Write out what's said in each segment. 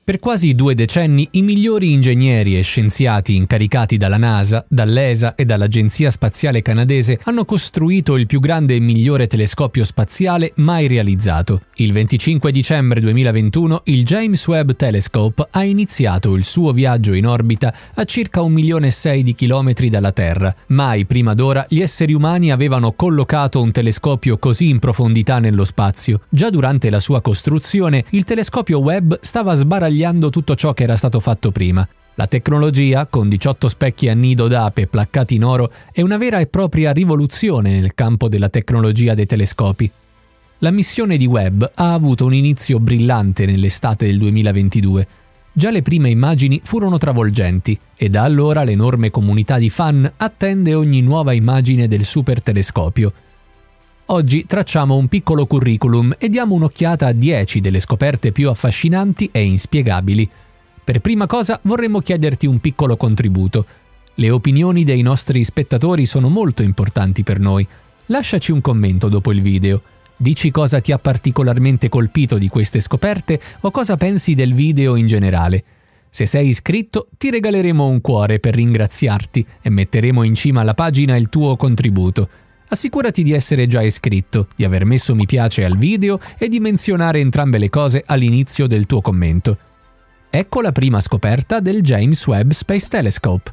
Per quasi 2 decenni i migliori ingegneri e scienziati incaricati dalla NASA, dall'ESA e dall'Agenzia Spaziale Canadese hanno costruito il più grande e migliore telescopio spaziale mai realizzato. Il 25 dicembre 2021 il James Webb Telescope ha iniziato il suo viaggio in orbita a circa 1,6 milioni di chilometri dalla Terra. Mai prima d'ora gli esseri umani avevano collocato un telescopio così in profondità nello spazio. Già durante la sua costruzione il telescopio Webb stava sbaragliando tutto ciò che era stato fatto prima. La tecnologia, con 18 specchi a nido d'ape placcati in oro, è una vera e propria rivoluzione nel campo della tecnologia dei telescopi. La missione di Webb ha avuto un inizio brillante nell'estate del 2022. Già le prime immagini furono travolgenti e da allora l'enorme comunità di fan attende ogni nuova immagine del super telescopio. Oggi tracciamo un piccolo curriculum e diamo un'occhiata a 10 delle scoperte più affascinanti e inspiegabili. Per prima cosa vorremmo chiederti un piccolo contributo. Le opinioni dei nostri spettatori sono molto importanti per noi. Lasciaci un commento dopo il video. Dici cosa ti ha particolarmente colpito di queste scoperte o cosa pensi del video in generale. Se sei iscritto, ti regaleremo un cuore per ringraziarti e metteremo in cima alla pagina il tuo contributo. Assicurati di essere già iscritto, di aver messo mi piace al video e di menzionare entrambe le cose all'inizio del tuo commento. Ecco la prima scoperta del James Webb Space Telescope.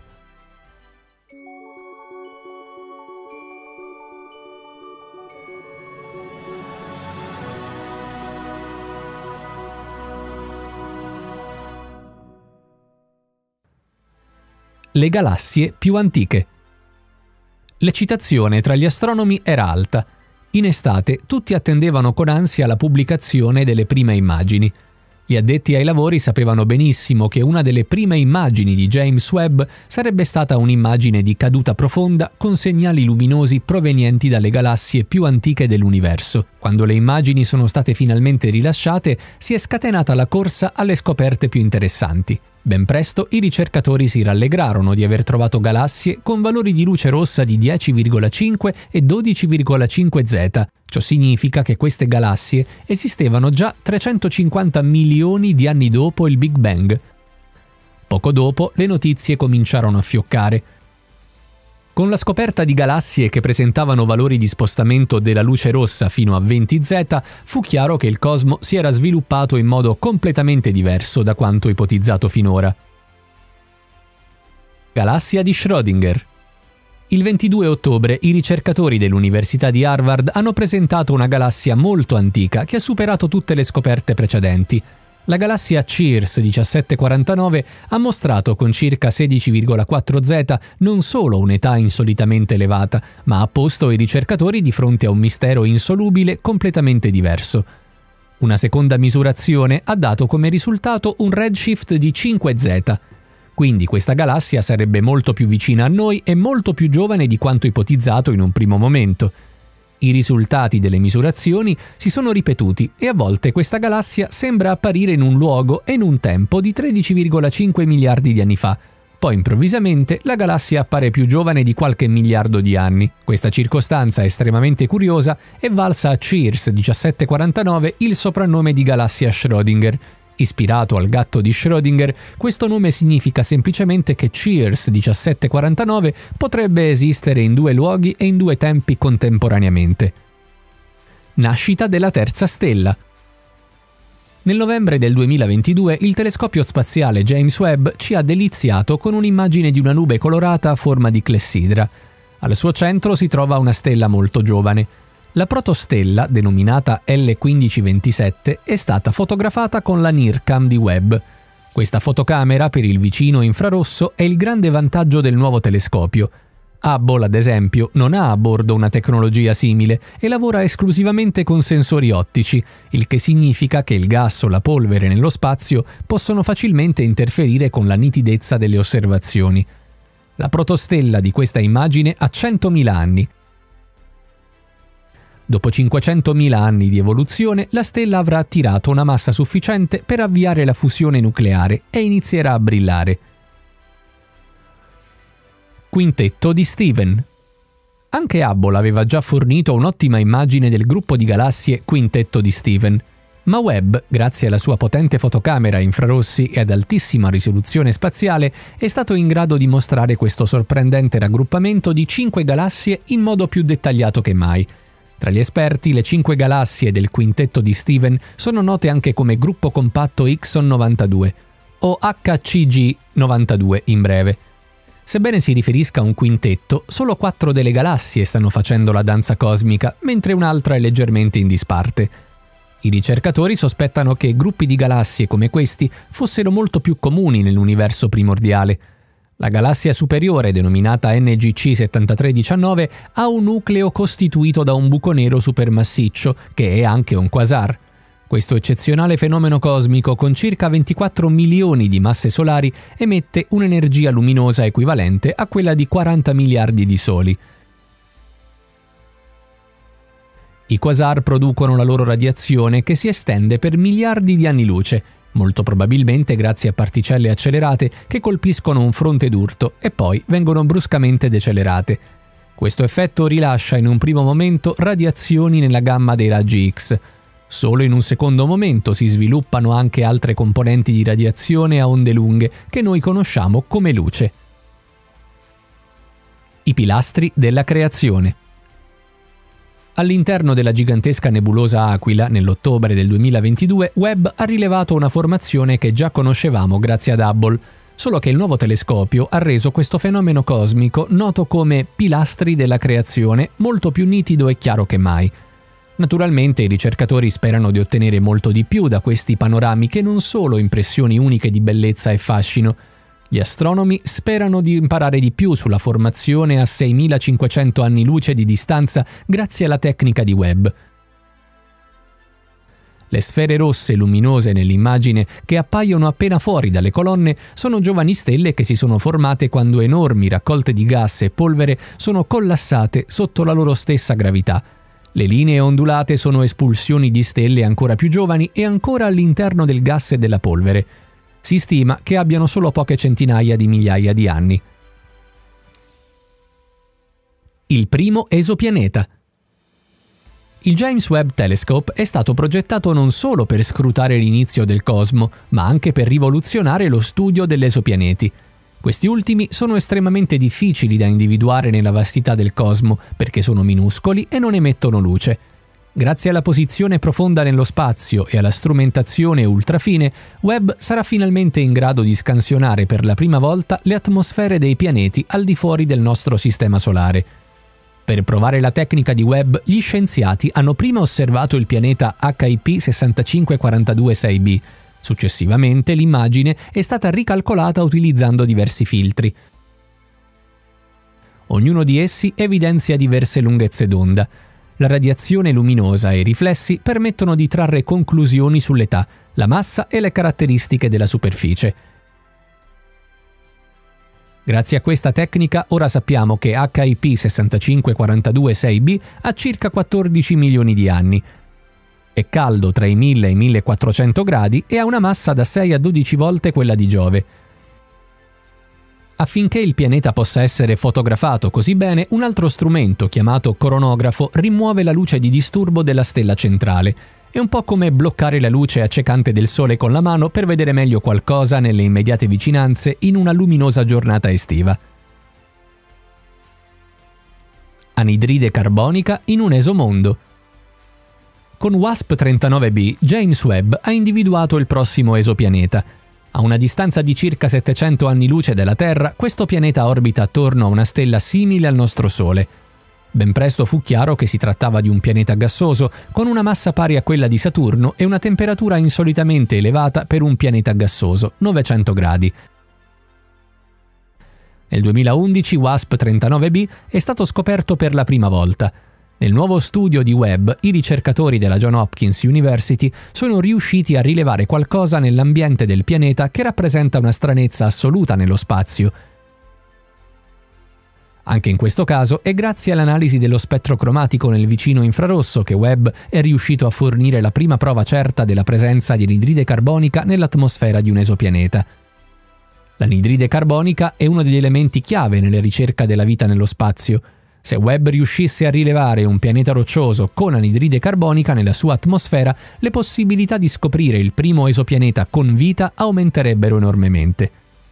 Le galassie più antiche. L'eccitazione tra gli astronomi era alta. In estate tutti attendevano con ansia la pubblicazione delle prime immagini. Gli addetti ai lavori sapevano benissimo che una delle prime immagini di James Webb sarebbe stata un'immagine di caduta profonda con segnali luminosi provenienti dalle galassie più antiche dell'universo. Quando le immagini sono state finalmente rilasciate, si è scatenata la corsa alle scoperte più interessanti. Ben presto i ricercatori si rallegrarono di aver trovato galassie con valori di luce rossa di 10,5 e 12,5 Z. Ciò significa che queste galassie esistevano già 350 milioni di anni dopo il Big Bang. Poco dopo le notizie cominciarono a fioccare. Con la scoperta di galassie che presentavano valori di spostamento della luce rossa fino a 20 Z, fu chiaro che il cosmo si era sviluppato in modo completamente diverso da quanto ipotizzato finora. Galassia di Schrödinger. Il 22 ottobre i ricercatori dell'Università di Harvard hanno presentato una galassia molto antica che ha superato tutte le scoperte precedenti. La galassia CIRS 1749 ha mostrato con circa 16,4 Z non solo un'età insolitamente elevata, ma ha posto i ricercatori di fronte a un mistero insolubile completamente diverso. Una seconda misurazione ha dato come risultato un redshift di 5 Z. Quindi questa galassia sarebbe molto più vicina a noi e molto più giovane di quanto ipotizzato in un primo momento. I risultati delle misurazioni si sono ripetuti e a volte questa galassia sembra apparire in un luogo e in un tempo di 13,5 miliardi di anni fa. Poi improvvisamente la galassia appare più giovane di qualche miliardo di anni. Questa circostanza estremamente curiosa è valsa a CIRS 1749 il soprannome di galassia Schrödinger. Ispirato al gatto di Schrödinger, questo nome significa semplicemente che CIRS 1749 potrebbe esistere in 2 luoghi e in 2 tempi contemporaneamente. Nascita della terza stella. Nel novembre del 2022 il telescopio spaziale James Webb ci ha deliziato con un'immagine di una nube colorata a forma di clessidra. Al suo centro si trova una stella molto giovane. La protostella, denominata L1527, è stata fotografata con la NIRCam di Webb. Questa fotocamera per il vicino infrarosso è il grande vantaggio del nuovo telescopio. Hubble, ad esempio, non ha a bordo una tecnologia simile e lavora esclusivamente con sensori ottici, il che significa che il gas o la polvere nello spazio possono facilmente interferire con la nitidezza delle osservazioni. La protostella di questa immagine ha 100.000 anni. Dopo 500.000 anni di evoluzione, la stella avrà attirato una massa sufficiente per avviare la fusione nucleare e inizierà a brillare. Quintetto di Steven. Anche Hubble aveva già fornito un'ottima immagine del gruppo di galassie Quintetto di Steven. Ma Webb, grazie alla sua potente fotocamera a infrarossi e ad altissima risoluzione spaziale, è stato in grado di mostrare questo sorprendente raggruppamento di 5 galassie in modo più dettagliato che mai. Tra gli esperti, le 5 galassie del quintetto di Steven sono note anche come gruppo compatto Ixon 92, o HCG 92 in breve. Sebbene si riferisca a un quintetto, solo 4 delle galassie stanno facendo la danza cosmica, mentre un'altra è leggermente in disparte. I ricercatori sospettano che gruppi di galassie come questi fossero molto più comuni nell'universo primordiale. La galassia superiore, denominata NGC 7319, ha un nucleo costituito da un buco nero supermassiccio, che è anche un quasar. Questo eccezionale fenomeno cosmico, con circa 24 milioni di masse solari, emette un'energia luminosa equivalente a quella di 40 miliardi di soli. I quasar producono la loro radiazione che si estende per miliardi di anni luce, molto probabilmente grazie a particelle accelerate che colpiscono un fronte d'urto e poi vengono bruscamente decelerate. Questo effetto rilascia in un primo momento radiazioni nella gamma dei raggi X. Solo in un secondo momento si sviluppano anche altre componenti di radiazione a onde lunghe che noi conosciamo come luce. I pilastri della creazione. All'interno della gigantesca nebulosa Aquila, nell'ottobre del 2022, Webb ha rilevato una formazione che già conoscevamo grazie ad Hubble, solo che il nuovo telescopio ha reso questo fenomeno cosmico noto come pilastri della creazione molto più nitido e chiaro che mai. Naturalmente i ricercatori sperano di ottenere molto di più da questi panorami che non solo impressioni uniche di bellezza e fascino. Gli astronomi sperano di imparare di più sulla formazione a 6.500 anni luce di distanza grazie alla tecnica di Webb. Le sfere rosse luminose nell'immagine che appaiono appena fuori dalle colonne sono giovani stelle che si sono formate quando enormi raccolte di gas e polvere sono collassate sotto la loro stessa gravità. Le linee ondulate sono espulsioni di stelle ancora più giovani e ancora all'interno del gas e della polvere. Si stima che abbiano solo poche centinaia di migliaia di anni. Il primo esopianeta. Il James Webb Telescope è stato progettato non solo per scrutare l'inizio del cosmo, ma anche per rivoluzionare lo studio degli esopianeti. Questi ultimi sono estremamente difficili da individuare nella vastità del cosmo perché sono minuscoli e non emettono luce. Grazie alla posizione profonda nello spazio e alla strumentazione ultrafine, Webb sarà finalmente in grado di scansionare per la prima volta le atmosfere dei pianeti al di fuori del nostro sistema solare. Per provare la tecnica di Webb, gli scienziati hanno prima osservato il pianeta HIP 65426b. Successivamente l'immagine è stata ricalcolata utilizzando diversi filtri. Ognuno di essi evidenzia diverse lunghezze d'onda. La radiazione luminosa e i riflessi permettono di trarre conclusioni sull'età, la massa e le caratteristiche della superficie. Grazie a questa tecnica ora sappiamo che HIP 65426b ha circa 14 milioni di anni. È caldo tra i 1000 e i 1400 gradi e ha una massa da 6 a 12 volte quella di Giove. Affinché il pianeta possa essere fotografato così bene, un altro strumento chiamato coronografo rimuove la luce di disturbo della stella centrale. È un po' come bloccare la luce accecante del Sole con la mano per vedere meglio qualcosa nelle immediate vicinanze in una luminosa giornata estiva. Anidride carbonica in un esomondo. Con WASP-39b, James Webb ha individuato il prossimo esopianeta. A una distanza di circa 700 anni luce dalla Terra, questo pianeta orbita attorno a una stella simile al nostro Sole. Ben presto fu chiaro che si trattava di un pianeta gassoso, con una massa pari a quella di Saturno e una temperatura insolitamente elevata per un pianeta gassoso, 900 gradi. Nel 2011 WASP-39b è stato scoperto per la prima volta. Nel nuovo studio di Webb, i ricercatori della Johns Hopkins University sono riusciti a rilevare qualcosa nell'ambiente del pianeta che rappresenta una stranezza assoluta nello spazio. Anche in questo caso è grazie all'analisi dello spettro cromatico nel vicino infrarosso che Webb è riuscito a fornire la prima prova certa della presenza di anidride carbonica nell'atmosfera di un esopianeta. L'anidride carbonica è uno degli elementi chiave nella ricerca della vita nello spazio. Se Webb riuscisse a rilevare un pianeta roccioso con anidride carbonica nella sua atmosfera, le possibilità di scoprire il primo esopianeta con vita aumenterebbero enormemente.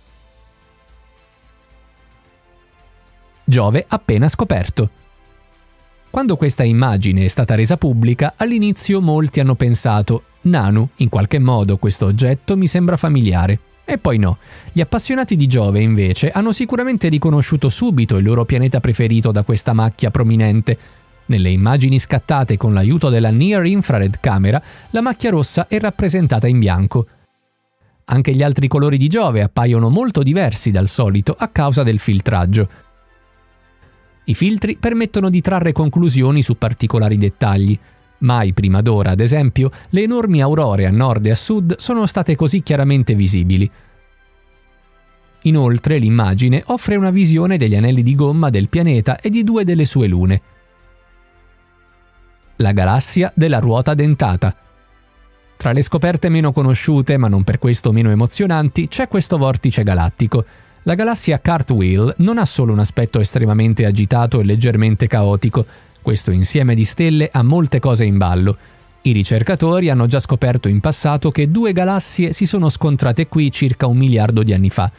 Giove appena scoperto. Quando questa immagine è stata resa pubblica, all'inizio molti hanno pensato «Nanu, in qualche modo questo oggetto mi sembra familiare». E poi no. Gli appassionati di Giove, invece, hanno sicuramente riconosciuto subito il loro pianeta preferito da questa macchia prominente. Nelle immagini scattate con l'aiuto della Near Infrared Camera, la macchia rossa è rappresentata in bianco. Anche gli altri colori di Giove appaiono molto diversi dal solito a causa del filtraggio. I filtri permettono di trarre conclusioni su particolari dettagli. Mai prima d'ora, ad esempio, le enormi aurore a nord e a sud sono state così chiaramente visibili. Inoltre, l'immagine offre una visione degli anelli di gomma del pianeta e di 2 delle sue lune. La galassia della ruota dentata. Tra le scoperte meno conosciute, ma non per questo meno emozionanti, c'è questo vortice galattico. La galassia Cartwheel non ha solo un aspetto estremamente agitato e leggermente caotico. Questo insieme di stelle ha molte cose in ballo. I ricercatori hanno già scoperto in passato che 2 galassie si sono scontrate qui circa 1 miliardo di anni fa.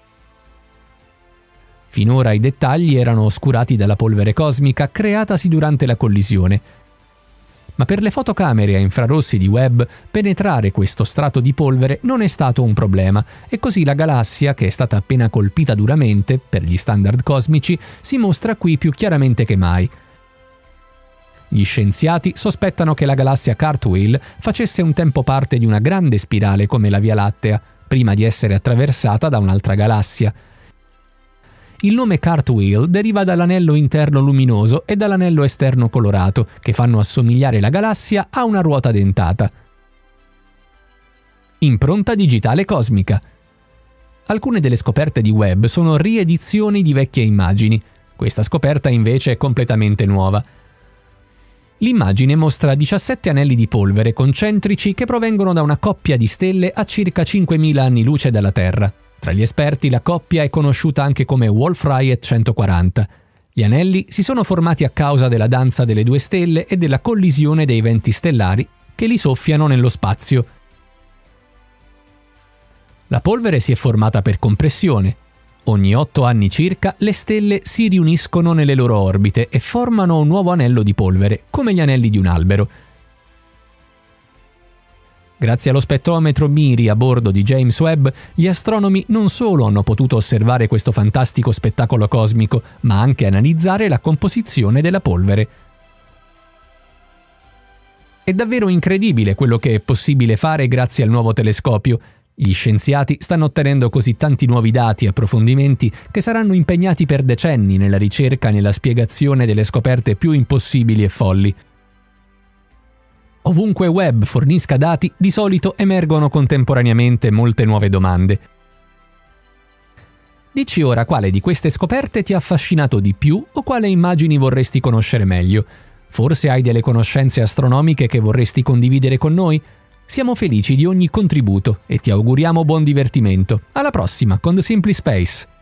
Finora i dettagli erano oscurati dalla polvere cosmica creatasi durante la collisione. Ma per le fotocamere a infrarossi di Webb penetrare questo strato di polvere non è stato un problema e così la galassia, che è stata appena colpita duramente per gli standard cosmici, si mostra qui più chiaramente che mai. Gli scienziati sospettano che la galassia Cartwheel facesse un tempo parte di una grande spirale come la Via Lattea, prima di essere attraversata da un'altra galassia. Il nome Cartwheel deriva dall'anello interno luminoso e dall'anello esterno colorato, che fanno assomigliare la galassia a una ruota dentata. Impronta digitale cosmica. Alcune delle scoperte di Webb sono riedizioni di vecchie immagini. Questa scoperta invece è completamente nuova. L'immagine mostra 17 anelli di polvere concentrici che provengono da una coppia di stelle a circa 5.000 anni luce dalla Terra. Tra gli esperti la coppia è conosciuta anche come Wolf-Rayet 140. Gli anelli si sono formati a causa della danza delle 2 stelle e della collisione dei venti stellari che li soffiano nello spazio. La polvere si è formata per compressione. Ogni 8 anni circa le stelle si riuniscono nelle loro orbite e formano un nuovo anello di polvere, come gli anelli di un albero. Grazie allo spettrometro MIRI a bordo di James Webb, gli astronomi non solo hanno potuto osservare questo fantastico spettacolo cosmico, ma anche analizzare la composizione della polvere. È davvero incredibile quello che è possibile fare grazie al nuovo telescopio. Gli scienziati stanno ottenendo così tanti nuovi dati e approfondimenti che saranno impegnati per decenni nella ricerca e nella spiegazione delle scoperte più impossibili e folli. Ovunque Webb fornisca dati, di solito emergono contemporaneamente molte nuove domande. Dici ora quale di queste scoperte ti ha affascinato di più o quale immagini vorresti conoscere meglio. Forse hai delle conoscenze astronomiche che vorresti condividere con noi? Siamo felici di ogni contributo e ti auguriamo buon divertimento. Alla prossima con The Simply Space!